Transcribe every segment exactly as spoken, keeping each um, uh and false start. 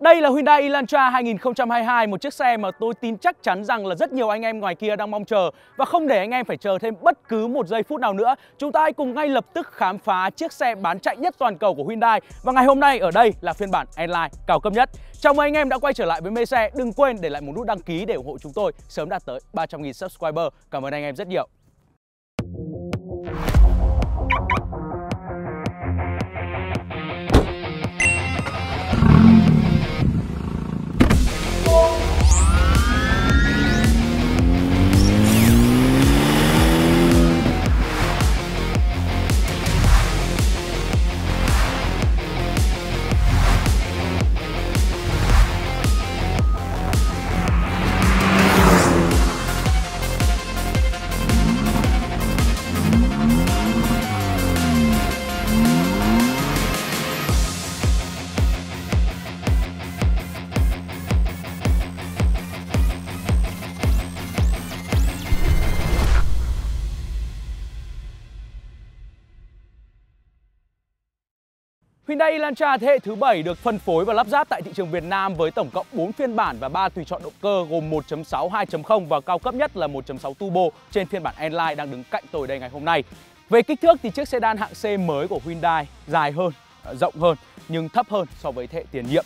Đây là Hyundai Elantra hai nghìn không trăm hai mươi hai, một chiếc xe mà tôi tin chắc chắn rằng là rất nhiều anh em ngoài kia đang mong chờ. Và không để anh em phải chờ thêm bất cứ một giây phút nào nữa, chúng ta hãy cùng ngay lập tức khám phá chiếc xe bán chạy nhất toàn cầu của Hyundai. Và ngày hôm nay ở đây là phiên bản N-Line cao cấp nhất. Chào mừng anh em đã quay trở lại với Mê Xe. Đừng quên để lại một nút đăng ký để ủng hộ chúng tôi sớm đạt tới ba trăm nghìn subscriber. Cảm ơn anh em rất nhiều. Hyundai Elantra thế hệ thứ bảy được phân phối và lắp ráp tại thị trường Việt Nam với tổng cộng bốn phiên bản và ba tùy chọn động cơ gồm một chấm sáu, hai chấm không và cao cấp nhất là một chấm sáu Turbo trên phiên bản N-Line đang đứng cạnh tôi đây ngày hôm nay. Về kích thước thì chiếc sedan hạng C mới của Hyundai dài hơn, rộng hơn nhưng thấp hơn so với thế hệ tiền nhiệm.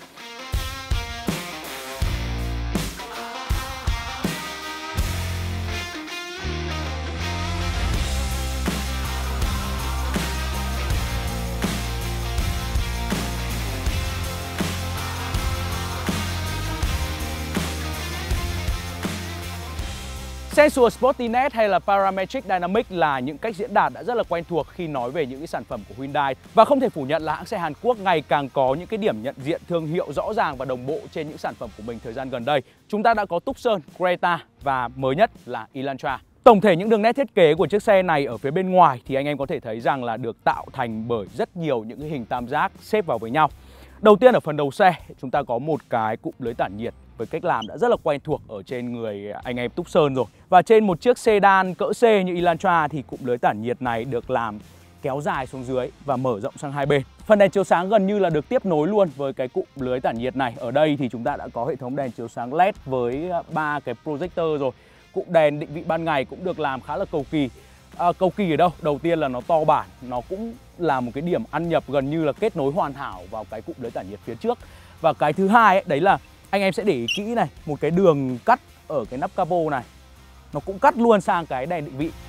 Sensual Sportiness hay là Parametric Dynamic là những cách diễn đạt đã rất là quen thuộc khi nói về những cái sản phẩm của Hyundai. Và không thể phủ nhận là hãng xe Hàn Quốc ngày càng có những cái điểm nhận diện thương hiệu rõ ràng và đồng bộ trên những sản phẩm của mình thời gian gần đây. Chúng ta đã có Tucson, Creta và mới nhất là Elantra. Tổng thể những đường nét thiết kế của chiếc xe này ở phía bên ngoài thì anh em có thể thấy rằng là được tạo thành bởi rất nhiều những cái hình tam giác xếp vào với nhau. Đầu tiên ở phần đầu xe chúng ta có một cái cụm lưới tản nhiệt với cách làm đã rất là quen thuộc ở trên người anh em Tucson rồi. Và trên một chiếc sedan cỡ C như Elantra thì cụm lưới tản nhiệt này được làm kéo dài xuống dưới và mở rộng sang hai bên. Phần đèn chiếu sáng gần như là được tiếp nối luôn với cái cụm lưới tản nhiệt này. Ở đây thì chúng ta đã có hệ thống đèn chiếu sáng led với ba cái projector rồi. Cụm đèn định vị ban ngày cũng được làm khá là cầu kỳ. À, cầu kỳ ở đâu? Đầu tiên là nó to bản, nó cũng là một cái điểm ăn nhập gần như là kết nối hoàn hảo vào cái cụm lưới tản nhiệt phía trước. Và cái thứ hai ấy, đấy là anh em sẽ để ý kỹ này, một cái đường cắt ở cái nắp capo này nó cũng cắt luôn sang cái đèn định vị.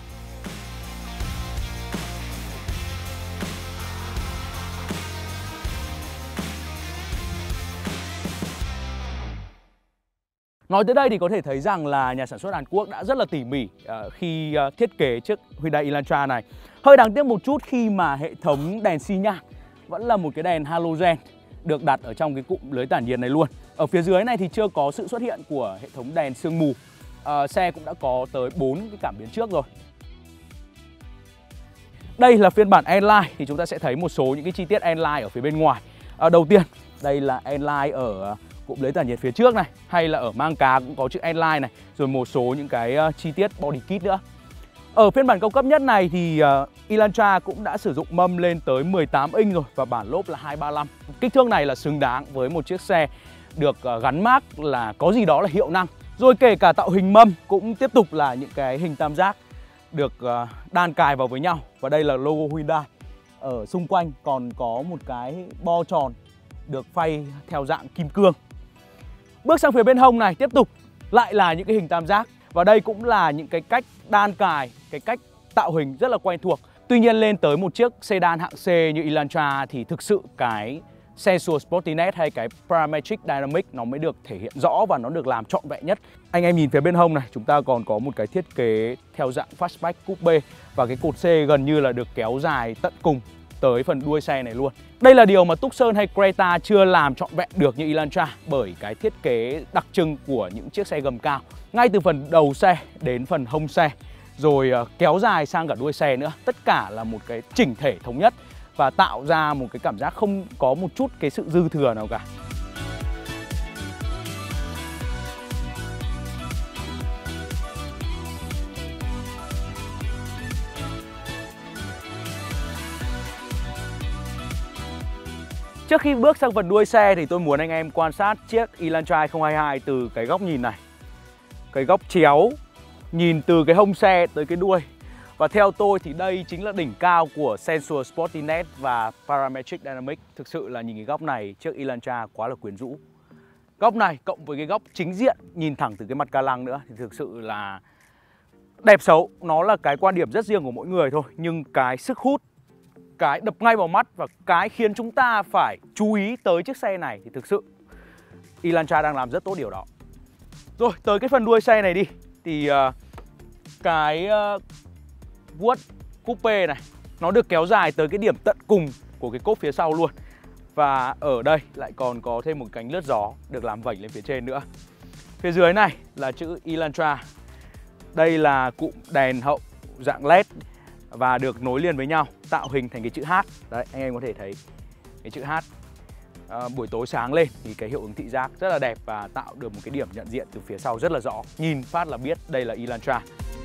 Nói tới đây thì có thể thấy rằng là nhà sản xuất Hàn Quốc đã rất là tỉ mỉ uh, khi uh, thiết kế chiếc Hyundai Elantra này. Hơi đáng tiếc một chút khi mà hệ thống đèn xi nhan vẫn là một cái đèn halogen được đặt ở trong cái cụm lưới tản nhiệt này luôn. Ở phía dưới này thì chưa có sự xuất hiện của hệ thống đèn sương mù. à, Xe cũng đã có tới bốn cái cảm biến trước rồi. Đây là phiên bản N-Line thì chúng ta sẽ thấy một số những cái chi tiết N-Line ở phía bên ngoài. à, Đầu tiên đây là N-Line ở cụm lưới tản nhiệt phía trước này, hay là ở mang cá cũng có chữ N-Line này, rồi một số những cái uh, chi tiết body kit nữa. Ở phiên bản cao cấp nhất này thì uh, Elantra cũng đã sử dụng mâm lên tới mười tám inch rồi và bản lốp là hai ba lăm. Kích thước này là xứng đáng với một chiếc xe được uh, gắn mác là có gì đó là hiệu năng. Rồi kể cả tạo hình mâm cũng tiếp tục là những cái hình tam giác được uh, đan cài vào với nhau. Và đây là logo Hyundai. Ở xung quanh còn có một cái bo tròn được phay theo dạng kim cương. Bước sang phía bên hông này tiếp tục lại là những cái hình tam giác. Và đây cũng là những cái cách đan cài, cái cách tạo hình rất là quen thuộc. Tuy nhiên lên tới một chiếc sedan hạng C như Elantra thì thực sự cái Sensual Sportiness hay cái Parametric Dynamic nó mới được thể hiện rõ và nó được làm trọn vẹn nhất. Anh em nhìn phía bên hông này, chúng ta còn có một cái thiết kế theo dạng fastback coupe và cái cột C gần như là được kéo dài tận cùng tới phần đuôi xe này luôn. Đây là điều mà Tucson hay Creta chưa làm trọn vẹn được như Elantra bởi cái thiết kế đặc trưng của những chiếc xe gầm cao. Ngay từ phần đầu xe đến phần hông xe, rồi kéo dài sang cả đuôi xe nữa. Tất cả là một cái chỉnh thể thống nhất và tạo ra một cái cảm giác không có một chút cái sự dư thừa nào cả. Trước khi bước sang phần đuôi xe thì tôi muốn anh em quan sát chiếc Elantra hai không hai hai từ cái góc nhìn này. Cái góc chéo, nhìn từ cái hông xe tới cái đuôi. Và theo tôi thì đây chính là đỉnh cao của Sensor Sportinet và Parametric Dynamics. Thực sự là nhìn cái góc này chiếc Elantra quá là quyến rũ. Góc này cộng với cái góc chính diện nhìn thẳng từ cái mặt ca lăng nữa thì thực sự là đẹp xấu. Nó là cái quan điểm rất riêng của mỗi người thôi. Nhưng cái sức hút, cái đập ngay vào mắt và cái khiến chúng ta phải chú ý tới chiếc xe này thì thực sự Elantra đang làm rất tốt điều đó. Rồi tới cái phần đuôi xe này đi. Thì uh, cái uh, vuốt coupe này nó được kéo dài tới cái điểm tận cùng của cái cốp phía sau luôn. Và ở đây lại còn có thêm một cánh lướt gió được làm vảnh lên phía trên nữa. Phía dưới này là chữ Elantra. Đây là cụm đèn hậu dạng led và được nối liền với nhau tạo hình thành cái chữ H. Đấy, anh em có thể thấy cái chữ H. À, buổi tối sáng lên thì cái hiệu ứng thị giác rất là đẹp và tạo được một cái điểm nhận diện từ phía sau rất là rõ. Nhìn phát là biết đây là Elantra.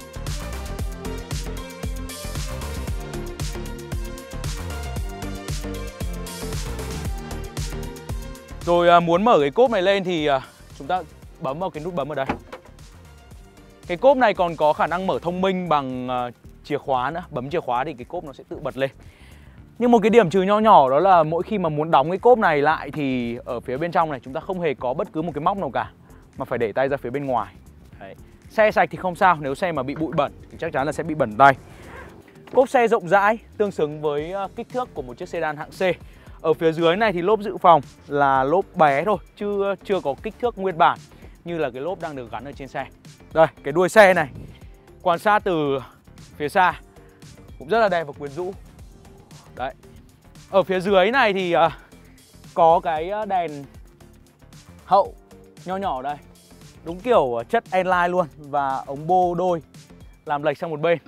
Rồi à, muốn mở cái cốp này lên thì à, chúng ta bấm vào cái nút bấm ở đây. Cái cốp này còn có khả năng mở thông minh bằng à, chìa khóa nữa. Bấm chìa khóa thì cái cốp nó sẽ tự bật lên. Nhưng một cái điểm trừ nho nhỏ đó là mỗi khi mà muốn đóng cái cốp này lại thì ở phía bên trong này chúng ta không hề có bất cứ một cái móc nào cả, mà phải để tay ra phía bên ngoài. Đấy. Xe sạch thì không sao, nếu xe mà bị bụi bẩn thì chắc chắn là sẽ bị bẩn tay. Cốp xe rộng rãi, tương xứng với kích thước của một chiếc sedan hạng C. Ở phía dưới này thì lốp dự phòng là lốp bé thôi, chưa chưa có kích thước nguyên bản như là cái lốp đang được gắn ở trên xe. Đây, cái đuôi xe này quan sát từ phía xa cũng rất là đẹp và quyến rũ. Đấy. Ở phía dưới này thì uh, có cái đèn hậu nho nhỏ đây. Đúng kiểu chất N-Line luôn. Và ống bô đôi làm lệch sang một bên.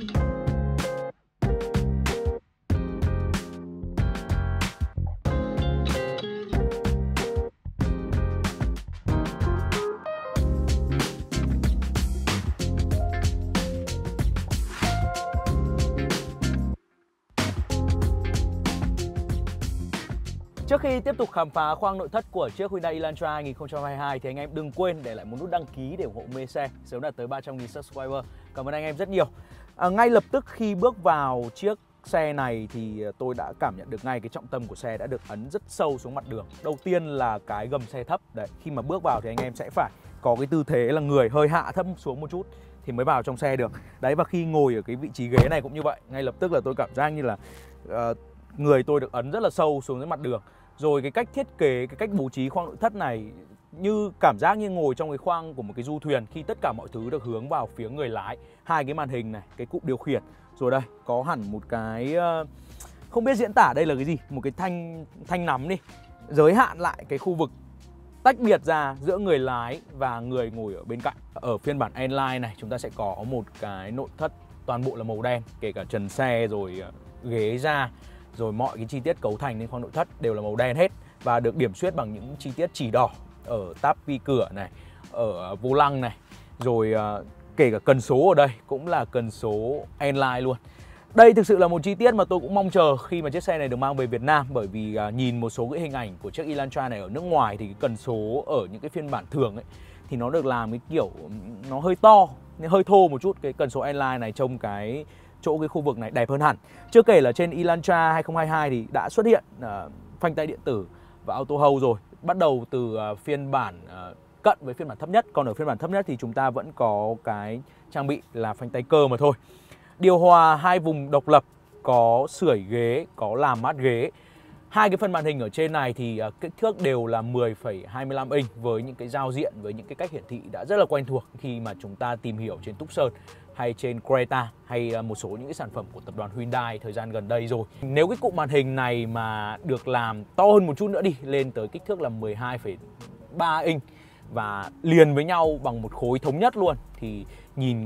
Trước khi tiếp tục khám phá khoang nội thất của chiếc Hyundai Elantra hai không hai hai thì anh em đừng quên để lại một nút đăng ký để ủng hộ mê xe sớm đạt tới ba trăm nghìn subscriber. Cảm ơn anh em rất nhiều. À, ngay lập tức khi bước vào chiếc xe này thì tôi đã cảm nhận được ngay cái trọng tâm của xe đã được ấn rất sâu xuống mặt đường. Đầu tiên là cái gầm xe thấp. Đấy, khi mà bước vào thì anh em sẽ phải có cái tư thế là người hơi hạ thấp xuống một chút thì mới vào trong xe được. Đấy, và khi ngồi ở cái vị trí ghế này cũng như vậy. Ngay lập tức là tôi cảm giác như là uh, người tôi được ấn rất là sâu xuống dưới mặt đường. Rồi cái cách thiết kế, cái cách bố trí khoang nội thất này như cảm giác như ngồi trong cái khoang của một cái du thuyền khi tất cả mọi thứ được hướng vào phía người lái. Hai cái màn hình này, cái cụm điều khiển. Rồi đây, có hẳn một cái không biết diễn tả đây là cái gì, một cái thanh thanh nắm đi, giới hạn lại cái khu vực tách biệt ra giữa người lái và người ngồi ở bên cạnh. Ở phiên bản N-Line này chúng ta sẽ có một cái nội thất toàn bộ là màu đen, kể cả trần xe rồi ghế da, rồi mọi cái chi tiết cấu thành lên khoang nội thất đều là màu đen hết và được điểm xuyết bằng những chi tiết chỉ đỏ ở táp vi cửa này, ở vô lăng này, rồi uh, kể cả cần số ở đây cũng là cần số N-Line luôn. Đây thực sự là một chi tiết mà tôi cũng mong chờ khi mà chiếc xe này được mang về Việt Nam, bởi vì uh, nhìn một số cái hình ảnh của chiếc Elantra này ở nước ngoài thì cái cần số ở những cái phiên bản thường ấy thì nó được làm cái kiểu nó hơi to, hơi thô một chút. Cái cần số N-Line này trông cái chỗ cái khu vực này đẹp hơn hẳn. Chưa kể là trên Elantra hai không hai hai thì đã xuất hiện uh, phanh tay điện tử và auto hold rồi, bắt đầu từ uh, phiên bản uh, cận với phiên bản thấp nhất. Còn ở phiên bản thấp nhất thì chúng ta vẫn có cái trang bị là phanh tay cơ mà thôi. Điều hòa hai vùng độc lập, có sưởi ghế, có làm mát ghế. Hai cái phần màn hình ở trên này thì uh, kích thước đều là mười phẩy hai mươi lăm inch với những cái giao diện, với những cái cách hiển thị đã rất là quen thuộc khi mà chúng ta tìm hiểu trên Tucson hay trên Creta hay một số những cái sản phẩm của tập đoàn Hyundai thời gian gần đây rồi. Nếu cái cụm màn hình này mà được làm to hơn một chút nữa đi, lên tới kích thước là mười hai phẩy ba inch và liền với nhau bằng một khối thống nhất luôn thì nhìn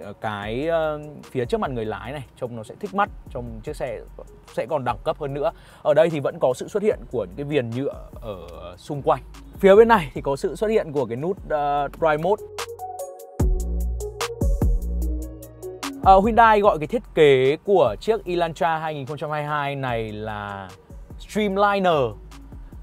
cái phía trước mặt người lái này trông nó sẽ thích mắt, trong chiếc xe sẽ còn đẳng cấp hơn nữa. Ở đây thì vẫn có sự xuất hiện của những cái viền nhựa ở xung quanh. Phía bên này thì có sự xuất hiện của cái nút uh, Drive Mode. Uh, Hyundai gọi cái thiết kế của chiếc Elantra hai không hai hai này là Streamliner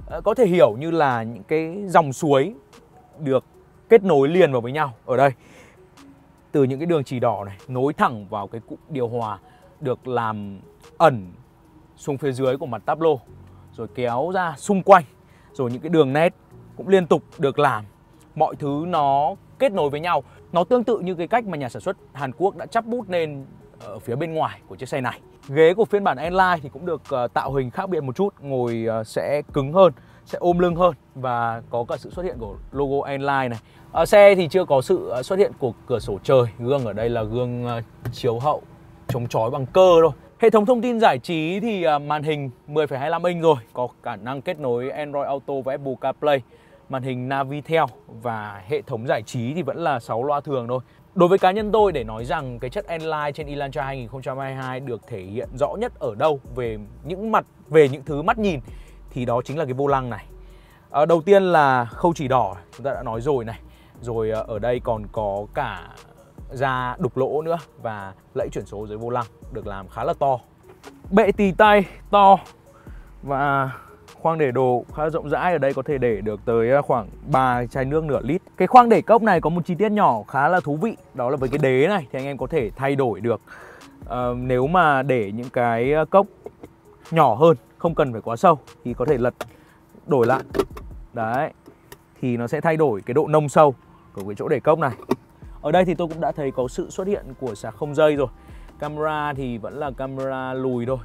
có thể hiểu như là những cái dòng suối được kết nối liền vào với nhau ở đây. Từ những cái đường chỉ đỏ này nối thẳng vào cái cụm điều hòa được làm ẩn xuống phía dưới của mặt táp lô, rồi kéo ra xung quanh, rồi những cái đường nét cũng liên tục được làm. Mọi thứ nó kết nối với nhau. Nó tương tự như cái cách mà nhà sản xuất Hàn Quốc đã chắp bút lên ở phía bên ngoài của chiếc xe này. Ghế của phiên bản N-Line thì cũng được tạo hình khác biệt một chút, ngồi sẽ cứng hơn, sẽ ôm lưng hơn và có cả sự xuất hiện của logo N-Line này. Ở xe thì chưa có sự xuất hiện của cửa sổ trời, gương ở đây là gương chiếu hậu chống chói bằng cơ thôi. Hệ thống thông tin giải trí thì màn hình mười phẩy hai mươi lăm inch rồi, có khả năng kết nối Android Auto và Apple CarPlay, màn hình Navitel và hệ thống giải trí thì vẫn là sáu loa thường thôi. Đối với cá nhân tôi, để nói rằng cái chất N-Line trên Elantra hai không hai hai được thể hiện rõ nhất ở đâu về những mặt về những thứ mắt nhìn thì đó chính là cái vô lăng này. À, đầu tiên là khâu chỉ đỏ, chúng ta đã nói rồi này. Rồi ở đây còn có cả da đục lỗ nữa và lẫy chuyển số dưới vô lăng được làm khá là to. Bệ tì tay to và khoang để đồ khá rộng rãi, ở đây có thể để được tới khoảng ba chai nước nửa lít. Cái khoang để cốc này có một chi tiết nhỏ khá là thú vị, đó là với cái đế này thì anh em có thể thay đổi được. À, nếu mà để những cái cốc nhỏ hơn, không cần phải quá sâu thì có thể lật đổi lại. Đấy, thì nó sẽ thay đổi cái độ nông sâu của cái chỗ để cốc này. Ở đây thì tôi cũng đã thấy có sự xuất hiện của sạc không dây rồi. Camera thì vẫn là camera lùi thôi.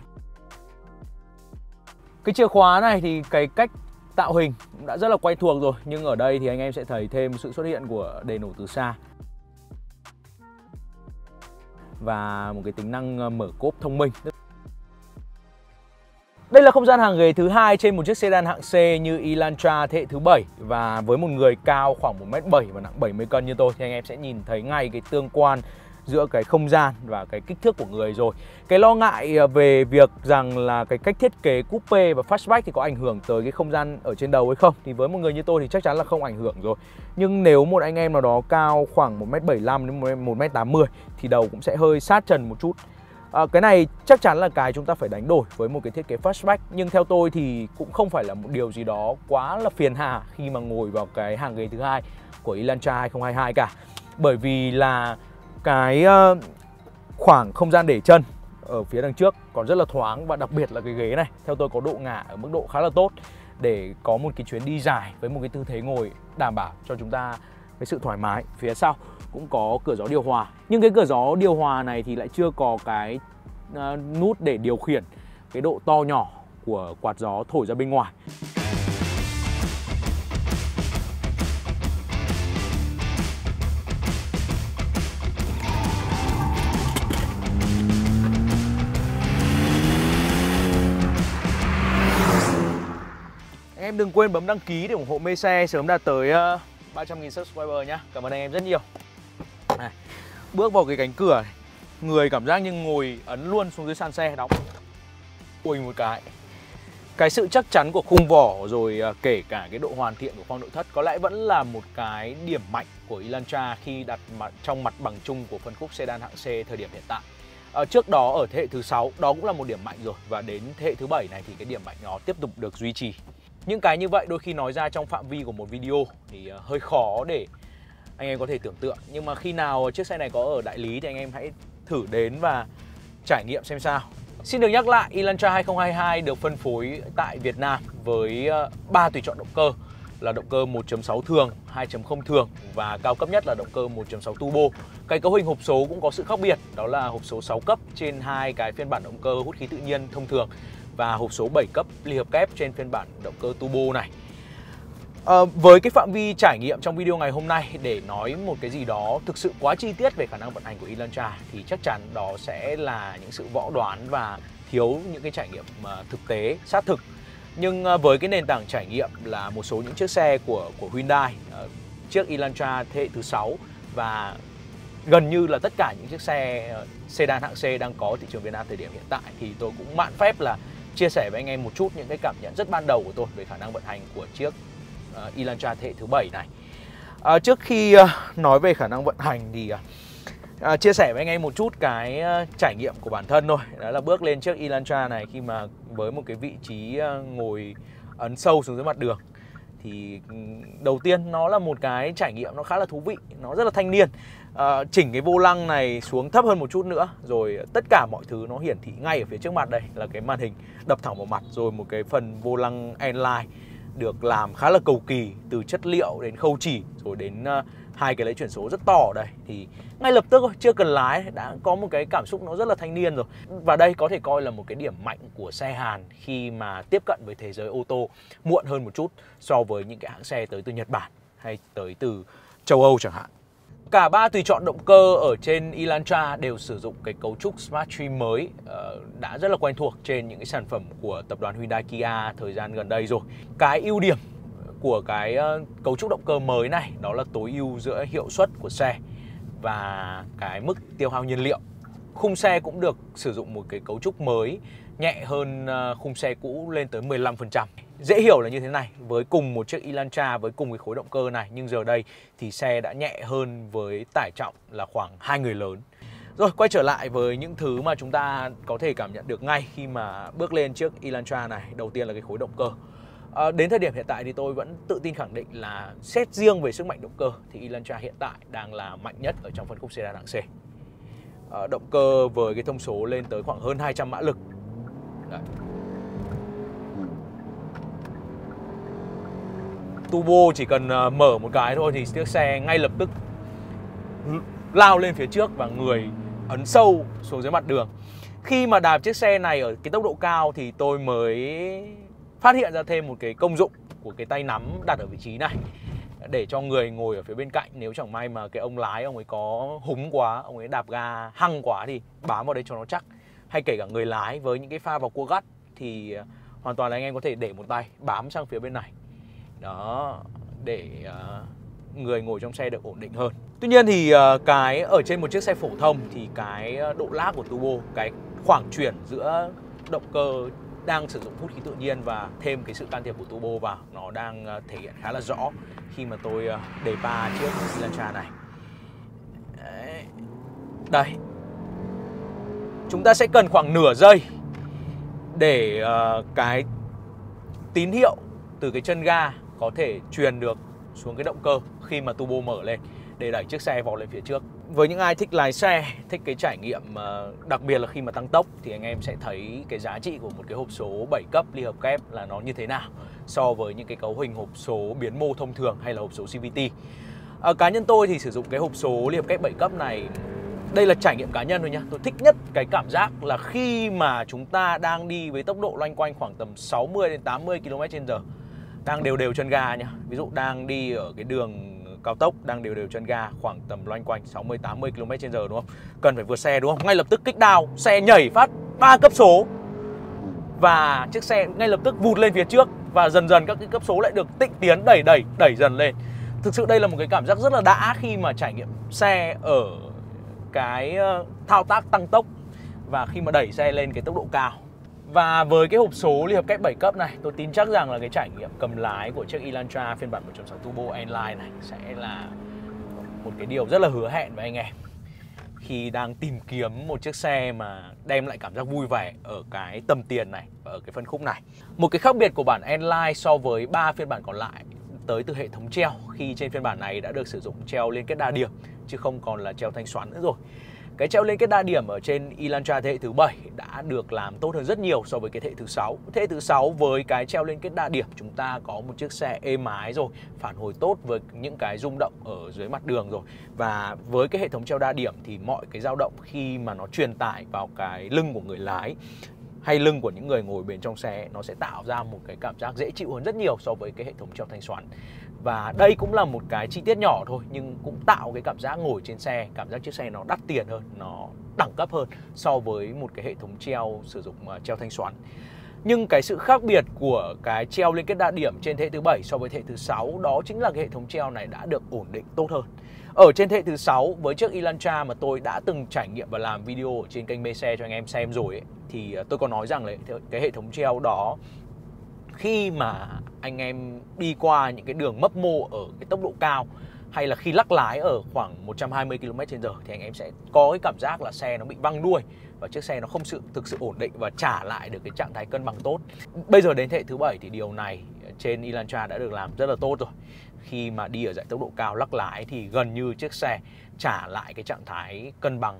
Cái chìa khóa này thì cái cách tạo hình cũng đã rất là quen thuộc rồi, nhưng ở đây thì anh em sẽ thấy thêm sự xuất hiện của đèn nổ từ xa và một cái tính năng mở cốp thông minh. Đây là không gian hàng ghế thứ hai trên một chiếc sedan hạng C như Elantra thế hệ thứ bảy, và với một người cao khoảng một mét bảy và nặng bảy mươi cân như tôi thì anh em sẽ nhìn thấy ngay cái tương quan giữa cái không gian và cái kích thước của người rồi. Cái lo ngại về việc rằng là cái cách thiết kế coupe và fastback thì có ảnh hưởng tới cái không gian ở trên đầu hay không thì với một người như tôi thì chắc chắn là không ảnh hưởng rồi. Nhưng nếu một anh em nào đó cao khoảng một mét bảy mươi lăm đến một mét tám mươi thì đầu cũng sẽ hơi sát trần một chút. À, cái này chắc chắn là cái chúng ta phải đánh đổi với một cái thiết kế fastback, nhưng theo tôi thì cũng không phải là một điều gì đó quá là phiền hà khi mà ngồi vào cái hàng ghế thứ hai của Elantra hai không hai hai cả. Bởi vì là cái uh, khoảng không gian để chân ở phía đằng trước còn rất là thoáng, và đặc biệt là cái ghế này theo tôi có độ ngả ở mức độ khá là tốt để có một cái chuyến đi dài với một cái tư thế ngồi đảm bảo cho chúng ta cái sự thoải mái. Phía sau cũng có cửa gió điều hòa, nhưng cái cửa gió điều hòa này thì lại chưa có cái uh, nút để điều khiển cái độ to nhỏ của quạt gió thổi ra bên ngoài. Anh em đừng quên bấm đăng ký để ủng hộ Mê Xe sớm đạt tới uh, ba trăm nghìn subscriber nhá. Cảm ơn anh em rất nhiều. Này, bước vào cái cánh cửa này, người cảm giác như ngồi ấn luôn xuống dưới sàn xe, đóng ui một cái. Cái sự chắc chắn của khung vỏ rồi uh, kể cả cái độ hoàn thiện của khoang nội thất có lẽ vẫn là một cái điểm mạnh của Elantra khi đặt mặt trong mặt bằng chung của phân khúc sedan hạng C thời điểm hiện tại. Uh, trước đó ở thế hệ thứ sáu đó cũng là một điểm mạnh rồi, và đến thế hệ thứ bảy này thì cái điểm mạnh đó tiếp tục được duy trì. Những cái như vậy đôi khi nói ra trong phạm vi của một video thì uh, hơi khó để anh em có thể tưởng tượng. Nhưng mà khi nào chiếc xe này có ở đại lý thì anh em hãy thử đến và trải nghiệm xem sao. Xin được nhắc lại, Elantra hai không hai hai được phân phối tại Việt Nam với ba tùy chọn động cơ là động cơ một chấm sáu thường, hai chấm không thường và cao cấp nhất là động cơ một chấm sáu turbo. Cái cấu hình hộp số cũng có sự khác biệt, đó là hộp số sáu cấp trên hai cái phiên bản động cơ hút khí tự nhiên thông thường và hộp số bảy cấp ly hợp kép trên phiên bản động cơ turbo này. À, với cái phạm vi trải nghiệm trong video ngày hôm nay để nói một cái gì đó thực sự quá chi tiết về khả năng vận hành của Elantra thì chắc chắn đó sẽ là những sự võ đoán và thiếu những cái trải nghiệm uh, thực tế, sát thực. Nhưng uh, với cái nền tảng trải nghiệm là một số những chiếc xe của của Hyundai, uh, chiếc Elantra thế hệ thứ sáu và gần như là tất cả những chiếc xe uh, sedan hạng C đang có thị trường Việt Nam thời điểm hiện tại, thì tôi cũng mạn phép là chia sẻ với anh em một chút những cái cảm nhận rất ban đầu của tôi về khả năng vận hành của chiếc uh, Elantra thế hệ thứ bảy này. Uh, trước khi uh, nói về khả năng vận hành thì uh, uh, chia sẻ với anh em một chút cái uh, trải nghiệm của bản thân thôi. Đó là bước lên chiếc Elantra này khi mà với một cái vị trí uh, ngồi ấn sâu xuống dưới mặt đường. Thì đầu tiên nó là một cái trải nghiệm nó khá là thú vị, nó rất là thanh niên. à, Chỉnh cái vô lăng này xuống thấp hơn một chút nữa, rồi tất cả mọi thứ nó hiển thị ngay ở phía trước mặt. Đây là cái màn hình đập thẳng vào mặt, rồi một cái phần vô lăng N-Line được làm khá là cầu kỳ, từ chất liệu đến khâu chỉ, rồi đến uh, hai cái lấy chuyển số rất to ở đây. Thì ngay lập tức thôi, chưa cần lái đã có một cái cảm xúc nó rất là thanh niên rồi. Và đây có thể coi là một cái điểm mạnh của xe Hàn khi mà tiếp cận với thế giới ô tô muộn hơn một chút so với những cái hãng xe tới từ Nhật Bản hay tới từ châu Âu chẳng hạn. Cả ba tùy chọn động cơ ở trên Elantra đều sử dụng cái cấu trúc Smart-Stream mới, uh, đã rất là quen thuộc trên những cái sản phẩm của tập đoàn Hyundai Kia thời gian gần đây rồi. Cái ưu điểm của cái uh, cấu trúc động cơ mới này đó là tối ưu giữa hiệu suất của xe và cái mức tiêu hao nhiên liệu. Khung xe cũng được sử dụng một cái cấu trúc mới, nhẹ hơn uh, khung xe cũ lên tới mười lăm phần trăm. Dễ hiểu là như thế này, với cùng một chiếc Elantra với cùng cái khối động cơ này, nhưng giờ đây thì xe đã nhẹ hơn với tải trọng là khoảng hai người lớn. Rồi, quay trở lại với những thứ mà chúng ta có thể cảm nhận được ngay khi mà bước lên chiếc Elantra này. Đầu tiên là cái khối động cơ. À, đến thời điểm hiện tại thì tôi vẫn tự tin khẳng định là xét riêng về sức mạnh động cơ thì Elantra hiện tại đang là mạnh nhất ở trong phân khúc sedan hạng C. À, động cơ với cái thông số lên tới khoảng hơn hai trăm mã lực. Đấy. Turbo chỉ cần mở một cái thôi thì chiếc xe ngay lập tức lao lên phía trước và người ấn sâu xuống dưới mặt đường. Khi mà đạp chiếc xe này ở cái tốc độ cao thì tôi mới phát hiện ra thêm một cái công dụng của cái tay nắm đặt ở vị trí này, để cho người ngồi ở phía bên cạnh, nếu chẳng may mà cái ông lái ông ấy có húng quá, ông ấy đạp ga hăng quá thì bám vào đây cho nó chắc. Hay kể cả người lái với những cái pha vào cua gắt thì hoàn toàn là anh em có thể để một tay bám sang phía bên này. Đó, để uh, người ngồi trong xe được ổn định hơn. Tuy nhiên thì uh, cái ở trên một chiếc xe phổ thông thì cái độ lag của turbo, cái khoảng chuyển giữa động cơ đang sử dụng hút khí tự nhiên và thêm cái sự can thiệp của turbo vào, nó đang uh, thể hiện khá là rõ khi mà tôi uh, đề pa chiếc Elantra này. Đấy. Đây, chúng ta sẽ cần khoảng nửa giây để uh, cái tín hiệu từ cái chân ga có thể truyền được xuống cái động cơ khi mà turbo mở lên để đẩy chiếc xe vào lên phía trước. Với những ai thích lái xe, thích cái trải nghiệm đặc biệt là khi mà tăng tốc thì anh em sẽ thấy cái giá trị của một cái hộp số bảy cấp ly hợp kép là nó như thế nào so với những cái cấu hình hộp số biến mô thông thường hay là hộp số xê vê tê. À, cá nhân tôi thì sử dụng cái hộp số ly hợp kép bảy cấp này, đây là trải nghiệm cá nhân thôi nhá. Tôi thích nhất cái cảm giác là khi mà chúng ta đang đi với tốc độ loanh quanh khoảng tầm sáu mươi đến tám mươi ki lô mét trên giờ, đang đều đều chân ga nhá. Ví dụ đang đi ở cái đường cao tốc, đang đều đều chân ga khoảng tầm loanh quanh sáu mươi tám mươi ki lô mét trên giờ đúng không? Cần phải vượt xe đúng không? Ngay lập tức kích down, xe nhảy phát ba cấp số và chiếc xe ngay lập tức vụt lên phía trước, và dần dần các cái cấp số lại được tịnh tiến đẩy đẩy đẩy dần lên. Thực sự đây là một cái cảm giác rất là đã khi mà trải nghiệm xe ở cái thao tác tăng tốc và khi mà đẩy xe lên cái tốc độ cao. Và với cái hộp số ly hợp kép bảy cấp này, tôi tin chắc rằng là cái trải nghiệm cầm lái của chiếc Elantra phiên bản một chấm sáu Turbo N-Line này sẽ là một cái điều rất là hứa hẹn với anh em khi đang tìm kiếm một chiếc xe mà đem lại cảm giác vui vẻ ở cái tầm tiền này và ở cái phân khúc này. Một cái khác biệt của bản N-Line so với ba phiên bản còn lại tới từ hệ thống treo, khi trên phiên bản này đã được sử dụng treo liên kết đa điểm chứ không còn là treo thanh xoắn nữa rồi. Cái treo liên kết đa điểm ở trên Elantra thế hệ thứ bảy đã được làm tốt hơn rất nhiều so với cái thế hệ thứ sáu. Thế hệ thứ sáu với cái treo liên kết đa điểm, chúng ta có một chiếc xe êm ái rồi, phản hồi tốt với những cái rung động ở dưới mặt đường rồi. Và với cái hệ thống treo đa điểm thì mọi cái dao động khi mà nó truyền tải vào cái lưng của người lái hay lưng của những người ngồi bên trong xe, nó sẽ tạo ra một cái cảm giác dễ chịu hơn rất nhiều so với cái hệ thống treo thanh xoắn. Và đây cũng là một cái chi tiết nhỏ thôi, nhưng cũng tạo cái cảm giác ngồi trên xe, cảm giác chiếc xe nó đắt tiền hơn, nó đẳng cấp hơn so với một cái hệ thống treo sử dụng uh, treo thanh xoắn. Nhưng cái sự khác biệt của cái treo liên kết đa điểm trên thế hệ thứ bảy so với thế hệ thứ sáu đó chính là cái hệ thống treo này đã được ổn định tốt hơn. Ở trên thế hệ thứ sáu với chiếc Elantra mà tôi đã từng trải nghiệm và làm video ở trên kênh Mê Xe cho anh em xem rồi ấy, thì tôi có nói rằng là cái hệ thống treo đó khi mà anh em đi qua những cái đường mấp mô ở cái tốc độ cao hay là khi lắc lái ở khoảng một trăm hai mươi ki lô mét trên giờ thì anh em sẽ có cái cảm giác là xe nó bị văng đuôi và chiếc xe nó không sự thực sự ổn định và trả lại được cái trạng thái cân bằng tốt. Bây giờ đến thế hệ thứ bảy thì điều này trên Elantra đã được làm rất là tốt rồi. Khi mà đi ở dải tốc độ cao lắc lái thì gần như chiếc xe trả lại cái trạng thái cân bằng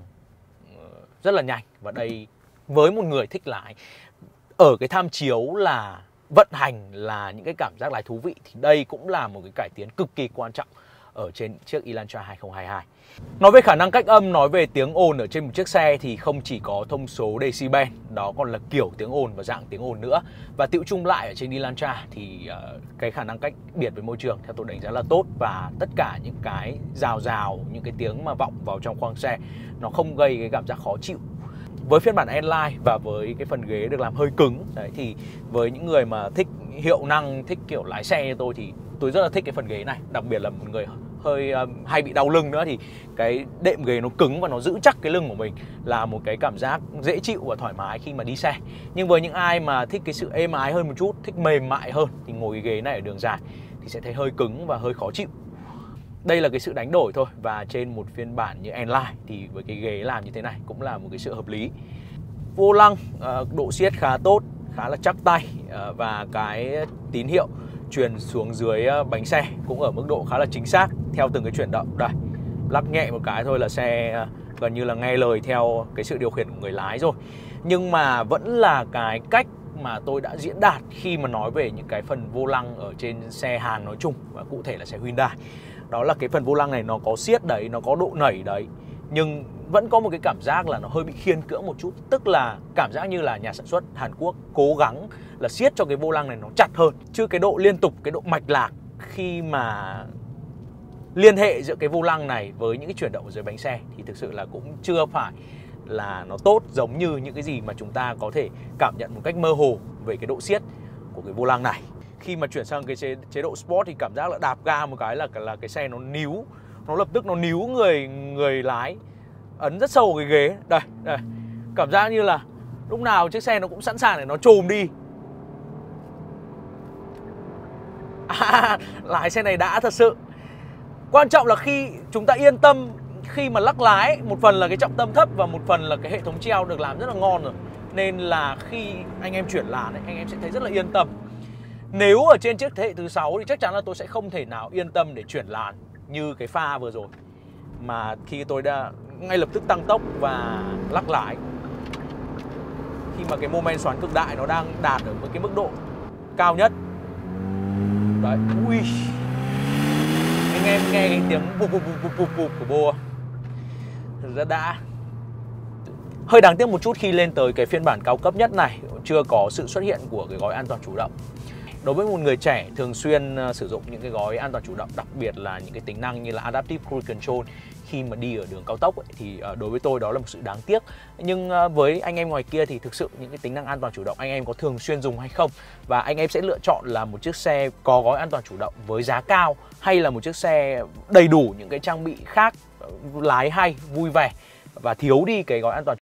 rất là nhanh. Và đây với một người thích lái ở cái tham chiếu là vận hành là những cái cảm giác lái thú vị thì đây cũng là một cái cải tiến cực kỳ quan trọng ở trên chiếc Elantra hai không hai hai. Nói về khả năng cách âm, nói về tiếng ồn ở trên một chiếc xe thì không chỉ có thông số decibel, đó còn là kiểu tiếng ồn và dạng tiếng ồn nữa. Và tựu chung lại ở trên Elantra thì uh, cái khả năng cách biệt với môi trường theo tôi đánh giá là tốt, và tất cả những cái rào rào, những cái tiếng mà vọng vào trong khoang xe nó không gây cái cảm giác khó chịu. Với phiên bản N-Line và với cái phần ghế được làm hơi cứng đấy, thì với những người mà thích hiệu năng, thích kiểu lái xe như tôi thì tôi rất là thích cái phần ghế này. Đặc biệt là một người hơi um, hay bị đau lưng nữa thì cái đệm ghế nó cứng và nó giữ chắc cái lưng của mình là một cái cảm giác dễ chịu và thoải mái khi mà đi xe. Nhưng với những ai mà thích cái sự êm ái hơn một chút, thích mềm mại hơn thì ngồi cái ghế này ở đường dài thì sẽ thấy hơi cứng và hơi khó chịu. Đây là cái sự đánh đổi thôi, và trên một phiên bản như N-Line thì với cái ghế làm như thế này cũng là một cái sự hợp lý. Vô lăng độ siết khá tốt, khá là chắc tay, và cái tín hiệu truyền xuống dưới bánh xe cũng ở mức độ khá là chính xác theo từng cái chuyển động. Đây, lắc nhẹ một cái thôi là xe gần như là nghe lời theo cái sự điều khiển của người lái rồi. Nhưng mà vẫn là cái cách mà tôi đã diễn đạt khi mà nói về những cái phần vô lăng ở trên xe Hàn nói chung, và cụ thể là xe Hyundai. Đó là cái phần vô lăng này nó có siết đấy, nó có độ nảy đấy, nhưng vẫn có một cái cảm giác là nó hơi bị khiên cưỡng một chút. Tức là cảm giác như là nhà sản xuất Hàn Quốc cố gắng là siết cho cái vô lăng này nó chặt hơn. Chứ cái độ liên tục, cái độ mạch lạc khi mà liên hệ giữa cái vô lăng này với những cái chuyển động ở dưới bánh xe thì thực sự là cũng chưa phải là nó tốt giống như những cái gì mà chúng ta có thể cảm nhận một cách mơ hồ về cái độ siết của cái vô lăng này. Khi mà chuyển sang cái chế, chế độ Sport thì cảm giác là đạp ga một cái là là cái xe nó níu, nó lập tức nó níu người người lái, ấn rất sâu cái ghế. Đây, đây, cảm giác như là lúc nào chiếc xe nó cũng sẵn sàng để nó chồm đi. À, lái xe này đã thật sự. Quan trọng là khi chúng ta yên tâm khi mà lắc lái, một phần là cái trọng tâm thấp và một phần là cái hệ thống treo được làm rất là ngon rồi. Nên là khi anh em chuyển làn ấy, anh em sẽ thấy rất là yên tâm. Nếu ở trên chiếc thế hệ thứ sáu thì chắc chắn là tôi sẽ không thể nào yên tâm để chuyển làn như cái pha vừa rồi. Mà khi tôi đã ngay lập tức tăng tốc và lắc lái, khi mà cái mô men xoắn cực đại nó đang đạt ở một cái mức độ cao nhất. Đấy, ui, anh em nghe cái tiếng bụp bụp bụp bụp bụp của bô thực ra đã. Hơi đáng tiếc một chút khi lên tới cái phiên bản cao cấp nhất này chưa có sự xuất hiện của cái gói an toàn chủ động. Đối với một người trẻ thường xuyên sử dụng những cái gói an toàn chủ động, đặc biệt là những cái tính năng như là Adaptive Cruise Control khi mà đi ở đường cao tốc ấy, thì đối với tôi đó là một sự đáng tiếc. Nhưng với anh em ngoài kia thì thực sự những cái tính năng an toàn chủ động anh em có thường xuyên dùng hay không? Và anh em sẽ lựa chọn là một chiếc xe có gói an toàn chủ động với giá cao, hay là một chiếc xe đầy đủ những cái trang bị khác, lái hay, vui vẻ và thiếu đi cái gói an toàn